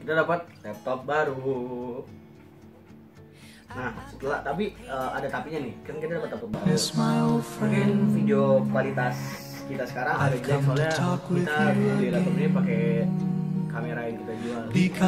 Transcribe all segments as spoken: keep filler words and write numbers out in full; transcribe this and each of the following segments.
kita dapat laptop baru. Nah setelah tapi uh, ada tapinya nih, kan kita dapat laptop baru. Mungkin video kualitas kita sekarang agak jelek soalnya kita beli laptop ini pakai kamera yang kita jual.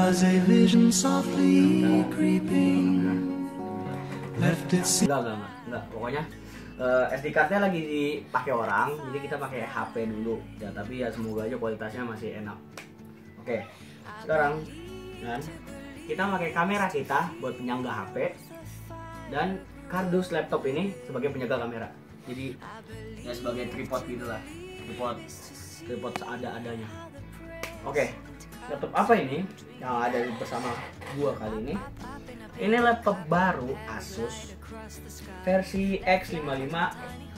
Nah, enggak, enggak, enggak, enggak. Pokoknya uh, S D cardnya lagi dipakai orang, jadi kita pakai H P dulu. Ya tapi ya semoga aja kualitasnya masih enak. Oke, sekarang kan kita pakai kamera kita buat penyangga H P dan kardus laptop ini sebagai penjaga kamera. Jadi ya sebagai tripod gitulah, tripod, tripod seada-adanya. Oke, laptop apa ini yang ada bersama gua kali ini? Ini laptop baru Asus versi X lima lima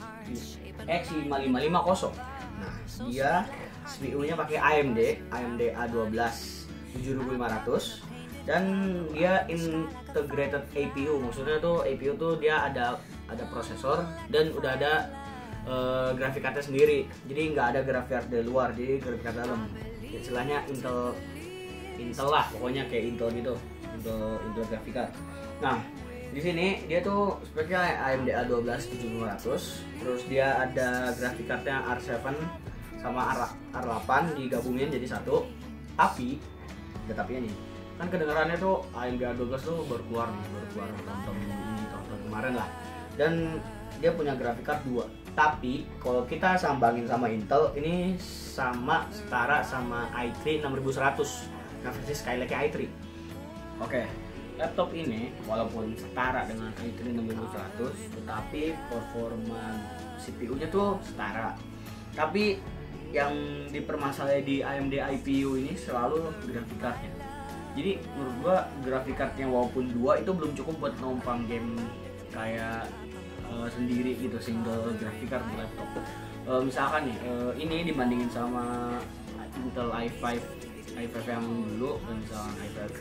X lima lima lima nol. Nah, dia C P U-nya pakai A M D, A M D A satu dua tujuh ribu lima ratus dan dia integrated A P U. Maksudnya tuh A P U tuh dia ada ada prosesor dan udah ada uh, grafik cardnya sendiri. Jadi nggak ada grafik card dari luar, jadi grafik card dalam. Istilahnya Intel Intel lah, pokoknya kayak Intel gitu. Intel Intel grafik card. Nah, di sini dia tuh speknya A M D A satu dua tujuh ribu lima ratus. Terus dia ada grafik cardnya R tujuh sama R delapan digabungin jadi satu. Tapi ada tapinya nih. Kan kedengarannya tuh A M D A dua belas tuh baru keluar nih, baru keluar tahun ini, tahun kemarin lah. Dan dia punya grafik card dua. Tapi kalau kita sambangin sama Intel, ini sama setara sama i tiga enam ribu seratus. Nah, versi Skylake i tiga. Oke, laptop ini walaupun setara dengan i tiga enam ribu seratus, tetapi performa C P U-nya tuh setara. Tapi yang dipermasalahin di A M D I P U ini selalu grafik card-nya. Jadi menurut gua grafik card-nya walaupun dua itu belum cukup buat numpang game kayak uh, sendiri gitu, single grafik card di laptop. Uh, misalkan nih, uh, ini dibandingin sama Intel i lima i lima yang dulu dan misalkan i lima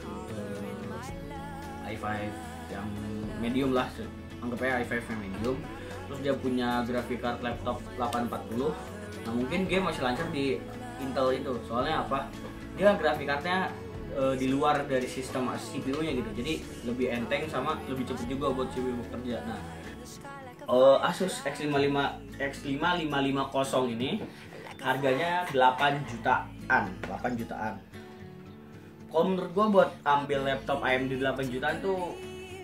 uh, i lima yang medium lah, anggapnya i lima yang medium. Terus dia punya grafik card laptop delapan empat puluh. Nah mungkin game masih lancar di Intel itu, soalnya apa? Dia grafik cardnya e, di luar dari sistem C P U-nya gitu, jadi lebih enteng sama lebih cepet juga buat C P U bekerja. Nah, e, Asus X lima lima X lima lima lima nol ini harganya delapan jutaan, delapan jutaan. Kalau menurut gua buat ambil laptop A M D delapan jutaan tuh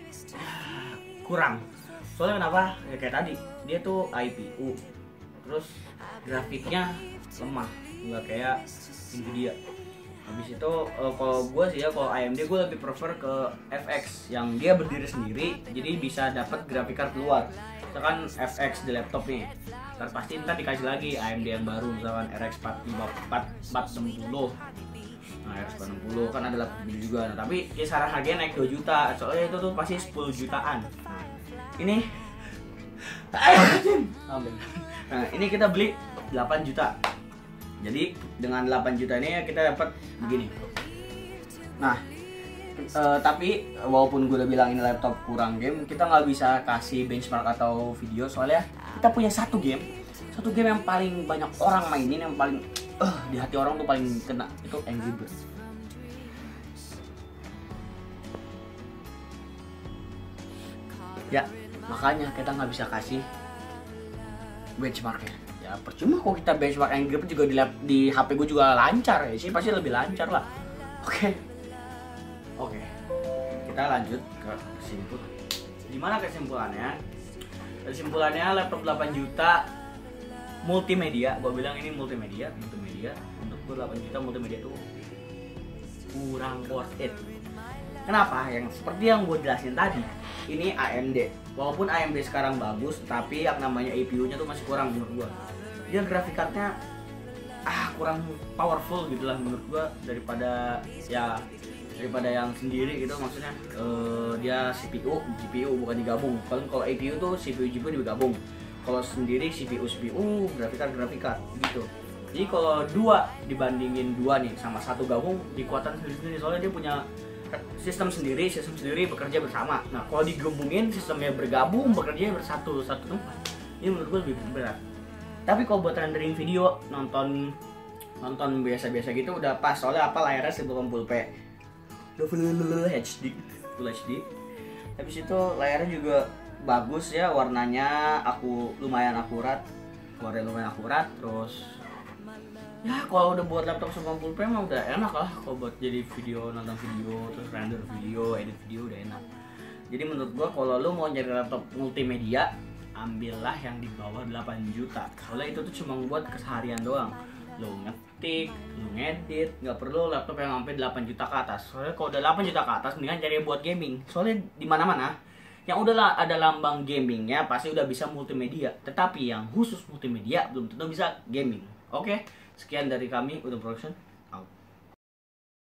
kurang. Soalnya kenapa? Ya kayak tadi, dia tuh I P U. Terus grafiknya lemah, nggak kayak Nvidia. Habis itu uh, kalau gue sih ya, kalau A M D gue lebih prefer ke F X yang dia berdiri sendiri, jadi bisa dapat grafik card luar. Misalkan F X di laptop nih, ntar pasti ntar dikasih lagi A M D yang baru, misalkan R X empat enam puluh. Nah, R X empat enam puluh kan ada laptop juga. Nah, tapi kisaran harganya naik dua juta, soalnya itu tuh pasti sepuluh jutaan. Nah, ini nah, ini kita beli delapan juta. Jadi dengan delapan juta ini kita dapat begini. Nah, e, tapi walaupun gue udah bilang ini laptop kurang game, kita nggak bisa kasih benchmark atau video, soalnya kita punya satu game, satu game yang paling banyak orang mainin, yang paling uh, di hati orang tuh paling kena, itu Angry Birds. Ya, makanya kita nggak bisa kasih benchmarknya. Ya percuma kok kita benchmark Angry Birds juga di, lap, di H P gue juga lancar ya sih, pasti lebih lancar lah. Oke, oke, kita lanjut ke kesimpulan. Gimana kesimpulannya? Kesimpulannya laptop delapan juta multimedia. Gue bilang ini multimedia, multimedia. Untuk gue delapan juta multimedia tuh kurang worth it. Kenapa? Yang seperti yang gue jelasin tadi, ini A M D. Walaupun A M D sekarang bagus, tapi yang namanya A P U-nya tuh masih kurang menurut gue. Dia grafik card-nya ah kurang powerful gitu lah menurut gue, daripada ya daripada yang sendiri gitu. Maksudnya uh, dia C P U, G P U bukan digabung. Kalau A P U tuh C P U, G P U digabung. Kalau sendiri C P U, C P U, grafik card, grafik card gitu. Jadi kalau dua dibandingin dua nih sama satu gabung, dikuatan sendiri-sendiri, soalnya dia punya sistem sendiri, sistem sendiri bekerja bersama. Nah, kalau digabungin sistemnya bergabung, bekerja bersatu satu tempat. Ini menurut gue lebih berat. Tapi kalau buat rendering video, nonton nonton biasa-biasa gitu udah pas, soalnya apa layarnya seribu delapan puluh p. Full H D, Full H D. Habis itu layarnya juga bagus ya, warnanya aku lumayan akurat, warnanya lumayan akurat. Terus ya kalau udah buat laptop sembilan puluh p mah udah enak lah, kalau buat jadi video, nonton video, terus render video, edit video udah enak. Jadi menurut gua kalau lu mau nyari laptop multimedia, ambillah yang di bawah delapan juta. Soalnya itu tuh cuma buat keseharian doang. Lu ngetik, lu ngedit, nggak perlu laptop yang sampai delapan juta ke atas. Soalnya kalau udah delapan juta ke atas mendingan cari yang buat gaming. Soalnya di mana-mana yang udah lah ada lambang gamingnya pasti udah bisa multimedia. Tetapi yang khusus multimedia belum tentu bisa gaming. Oke, sekian dari kami Udon Production.